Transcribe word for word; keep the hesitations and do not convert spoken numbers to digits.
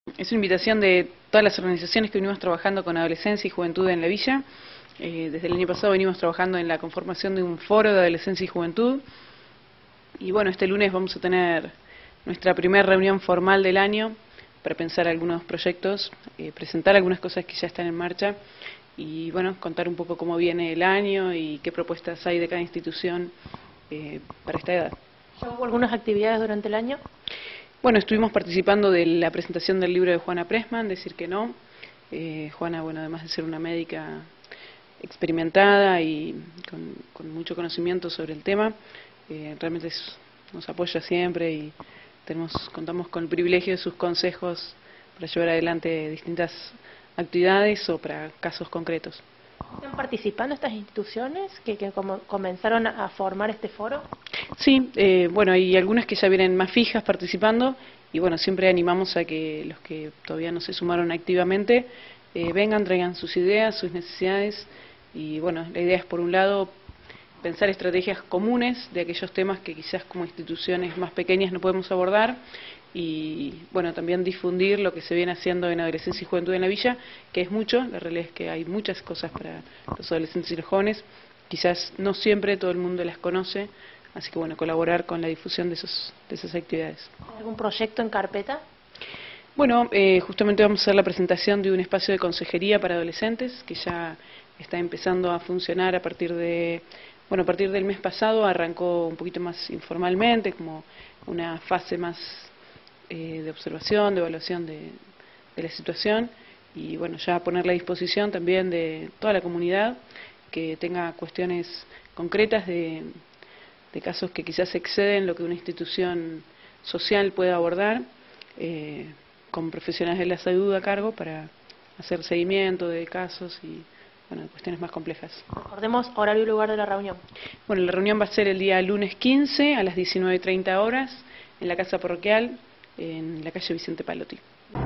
Es una invitación de todas las organizaciones que venimos trabajando con adolescencia y juventud en la villa. Eh, desde el año pasado venimos trabajando en la conformación de un foro de adolescencia y juventud. Y bueno, este lunes vamos a tener nuestra primera reunión formal del año para pensar algunos proyectos, eh, presentar algunas cosas que ya están en marcha y bueno, contar un poco cómo viene el año y qué propuestas hay de cada institución eh, para esta edad. ¿Ya hubo algunas actividades durante el año? Bueno, estuvimos participando de la presentación del libro de Juana Pressman, Decir que no. Eh, Juana, bueno, además de ser una médica experimentada y con, con mucho conocimiento sobre el tema, eh, realmente es, nos apoya siempre y tenemos, contamos con el privilegio de sus consejos para llevar adelante distintas actividades o para casos concretos. ¿Están participando estas instituciones que, que como comenzaron a formar este foro? Sí, eh, bueno, hay algunas que ya vienen más fijas participando y bueno, siempre animamos a que los que todavía no se sumaron activamente eh, vengan, traigan sus ideas, sus necesidades y bueno, la idea es por un lado pensar estrategias comunes de aquellos temas que quizás como instituciones más pequeñas no podemos abordar y bueno, también difundir lo que se viene haciendo en adolescencia y juventud en la villa, que es mucho, la realidad es que hay muchas cosas para los adolescentes y los jóvenes, quizás no siempre todo el mundo las conoce, así que bueno, colaborar con la difusión de, esos, de esas actividades. ¿Algún proyecto en carpeta? Bueno, eh, justamente vamos a hacer la presentación de un espacio de consejería para adolescentes que ya está empezando a funcionar a partir de, bueno, a partir del mes pasado arrancó un poquito más informalmente, como una fase más eh, de observación, de evaluación de, de la situación y bueno, ya ponerla a disposición también de toda la comunidad que tenga cuestiones concretas de, de casos que quizás exceden lo que una institución social pueda abordar, eh, con profesionales de la salud a cargo para hacer seguimiento de casos y bueno, cuestiones más complejas. Recordemos horario y lugar de la reunión. Bueno, la reunión va a ser el día lunes quince a las diecinueve treinta horas en la Casa Parroquial, en la calle Vicente Palotti.